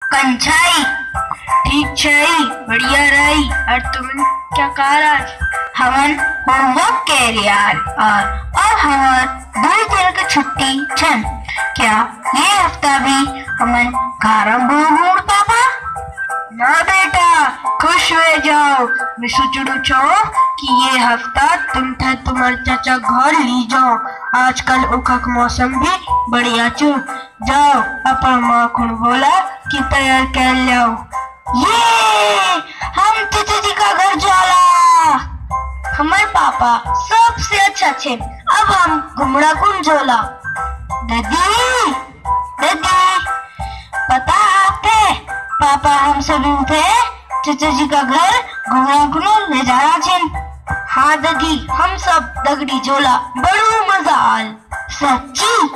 कंछाई ठीक छई, बढ़िया रही। और तुम क्या कर आज? हमन होमवर्क कैरियर और अब हमर 2 दिन की छुट्टी छन। क्या ये हफ्ता भी हमन घर घूम पापा? ना बेटा, खुश हो जाओ। मैं सोचू छो कि ये हफ्ता तुम थे तुम्हारे चाचा घर ली जाओ। आजकल उखा का मौसम भी बढ़िया चु। जाओ अपन माँ को बोला कि तैयार कर लाओ। ये हम चाचा जी का घर जाला। हमारे पापा सबसे अच्छा छे। अब हम घुमड़ा कुन जोला। दादी दादी, पता आपके पापा हम सभी थे चाचा जी का घर घुमड़ा कुन ले जाना छे। हाँ दादी, हम सब दगड़ी जोला, बड़ो मजा आल। सच्ची?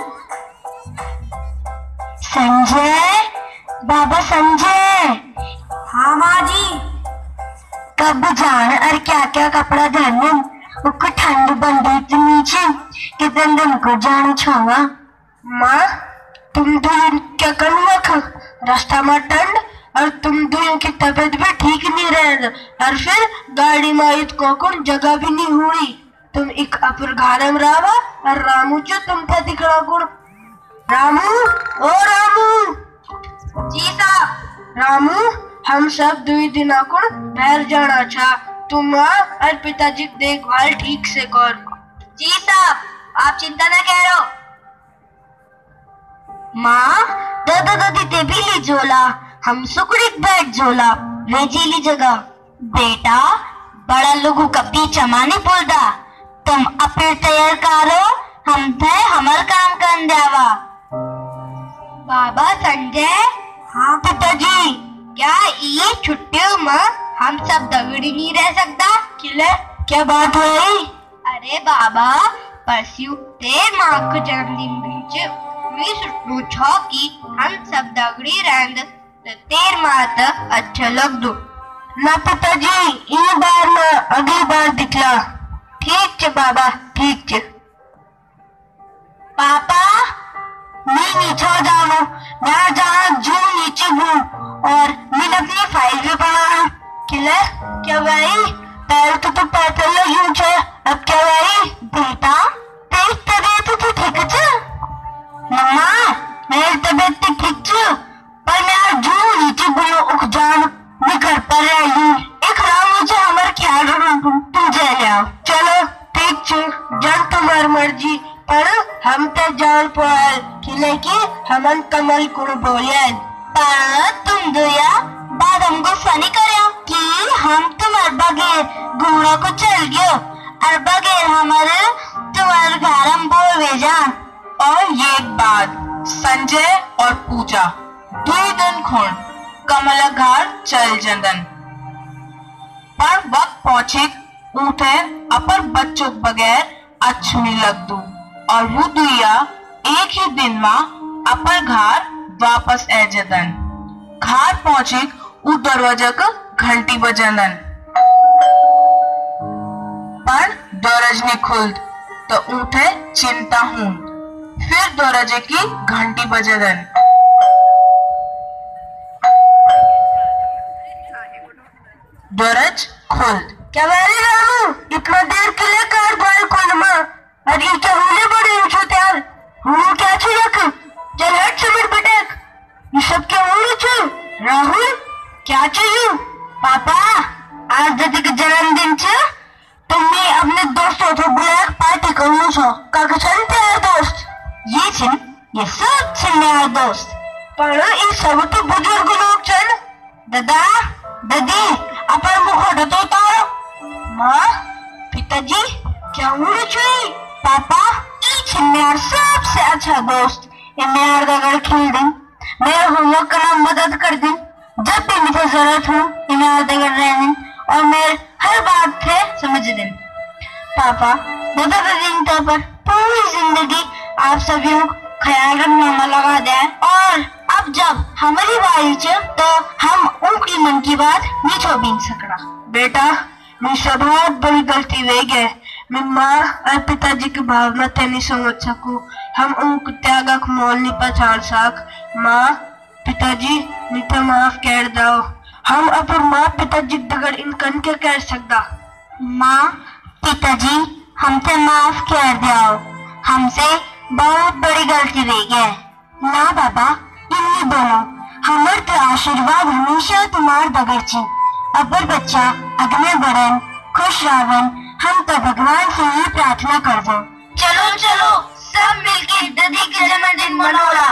संजय, बाबा संजय। हाँ माँ जी। कब जान और क्या क्या कपड़ा धरने उनको ठंड बंदी इतनी छे कि दिन को जान छोवा। माँ, तुम दोनों क्या कर रास्ता में ठंड और तुम दोनों की तबीयत भी ठीक नहीं रहे और फिर गाड़ी में इत को जगह भी नहीं हुई। तुम एक अपर घर में रहा और रामू जो तुम था दिख रहा कौन? रामू, ओ रामू। जी साहब। रामू, हम सब 2 दिन को बाहर जाना था। तुम और पिताजी की देखभाल ठीक से कर। जी साहब, आप चिंता न करो। माँ, दादा दादी ते भी ली जोला, हम सुकुड़िक बैठ जोला रेजीली जगह। बेटा, बड़ा लोगों कभी चमाने बोलदा। तुम अपने तैयार करो, हम थे हमार काम कर देवा। बाबा संजय। हाँ पिताजी। क्या ये छुट्टियों में हम सब दगड़ी नहीं रह सकता? किले क्या बात हुई? अरे बाबा, परसों तेर माँ का जन्मदिन बीच मैं सोचू छो कि हम सब दगड़ी रहेंग तो तेर माँ तक अच्छा लग दो। ना पिताजी, ये बार ना अगली बार दिखला। ठीक छे बाबा, ठीक छे। पापा, मैं नीचे जाऊँ, मैं जहाँ जू नीचे हूँ और मैं अपनी फाइल भी बनाऊँ। किले क्या भाई? पैर तो पैदल लगी छे, अब क्या भाई? बेटा, तेरी तबीयत तो ठीक है? मम्मा, मेरी तबीयत तो ठीक है, पर मैं आज जू नीचे हूँ उख जान मैं घर पर रही हूँ। एक राम मुझे हमारे ख्याल रखूँ, तुम जा आओ। चलो ठीक छे, जन तुम्हारी मर्जी। पर हम तो जान पाल किले की हमन कमल को बोले। पर तुम दोया बाद हमको फनी करे कि हम तुम्हारे बगैर घूमने को चल गयो और बगैर हमारे तुम्हारे घर हम बोल भेजा। और ये बात संजय और पूजा 2 दिन खून कमला घर चल जंदन। पर वक्त पहुंचे उठे अपर बच्चों बगैर अच्छू नहीं लग दू और वो दुया एक ही दिन में अपर घर वापस आ जदन। घर पहुंचे उ दरवाजा का घंटी बजंदन पर दरवाजा नहीं खुल तो उठे चिंता हूं। फिर दरवाजे की घंटी बजदन। दरज खुल। क्या बारे रामू, इतना देर के लिए कार बाल खोल माँ। अरे क्या होने बड़े ऊँचो त्यार हूँ क्या छू रख? चल हट समर बटक। ये सब क्या हो छू? राहुल, क्या चाहिए? पापा, आज दादी का जन्मदिन छे, तुमने अपने दोस्तों को बुला पार्टी करनो छो। काका छन तेरा दोस्त? ये छन, ये सब छन मेरा दोस्त। पर इन सब तो बुजुर्ग लोग छन। दादा दादी, अपन मुख तो तारो। माँ, पिताजी, क्या हो छुई? पापा, ये छन मेरा सबसे अच्छा दोस्त। ये मेरा दगड़ खेल दिन, मेरा होमवर्क करना मदद कर दिन, जब भी मुझे जरूरत हो ये मेरा दगड़ रह दिन और मेरे हर बात थे समझ दिन। पापा, दादा दादी पर पूरी जिंदगी आप सभी ख्याल रखने में लगा दे और अब जब हमारी बारी च तो हम उनकी मन की बात नहीं छुपा सकना। बेटा, मुझसे बहुत बड़ी गलती हो गई। मैं माँ और पिताजी की भावना ते नहीं समझ सकूं। हम उनको त्यागक मोल नहीं पहचान सक। माँ पिताजी नीता माफ कर दो। हम अपन माँ पिताजी दगड़ इनकन के कर सकदा। माँ पिताजी हमसे माफ कर दियो, हमसे बहुत बड़ी गलती रह गई। ना बाबा इन्हीं बोलो, हमार तो आशीर्वाद हमेशा तुम्हार दगड़ छी। अबर बच्चा अगले बढ़न खुश रहन, हम तो भगवान से ही प्रार्थना कर दो। चलो चलो सब मिलके ददी के जन्मदिन मनाओला।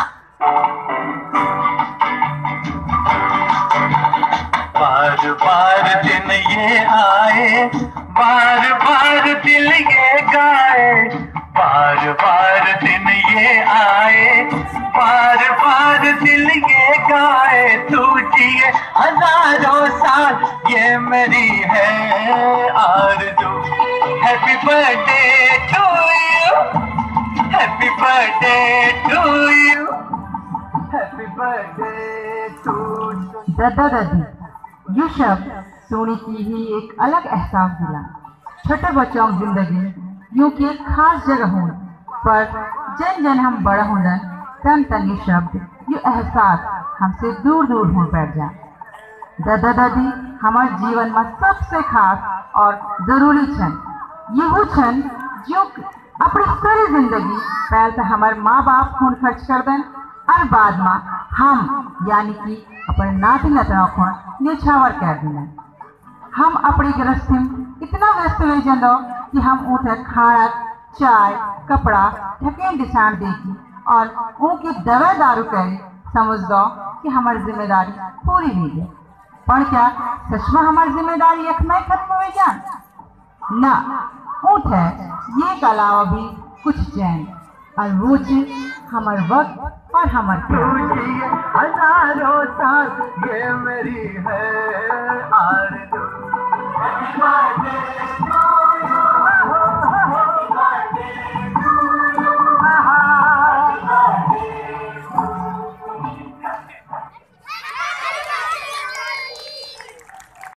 बार बार दिन ये आए, बार बार दिल ये गाए, बार बार दिन ये आए, बार बार दिल ये गाए। तू जिए हजारों साल ये मेरी है आरज़ू। Happy birthday to you, happy birthday to you, happy birthday to. दादा दादी ये शब्द सुनी की ही एक अलग एहसास दिला। छोटे बच्चों की जिंदगी यूं की एक खास जगह हो, पर जन जन हम बड़ा होना तन तन ये शब्द ये एहसास हमसे दूर दूर हो बैठ जा। दादा दादी हमारे जीवन में सबसे खास और जरूरी छन। यही छन जो अपनी सारी जिंदगी पहले तो हमारे माँ बाप खून खर्च कर दें और बाद में हम यानी कि अपने नाती नतनों को निछावर कर देना। हम अपनी गृहस्थी में इतना व्यस्त हो जाओ कि हम उठे खाना चाय कपड़ा ठकेन डिसाण देखी और उनकी दवा दारू करे समझ दो कि हमारी जिम्मेदारी पूरी नहीं है। पर क्या सच में हमारी जिम्मेदारी एक में खत्म हो जान ना, उठे ये के अलावा भी कुछ चैन और वो चीज हमारे वक्त और हमारे हजारों साल ये मेरी है आरज़ू।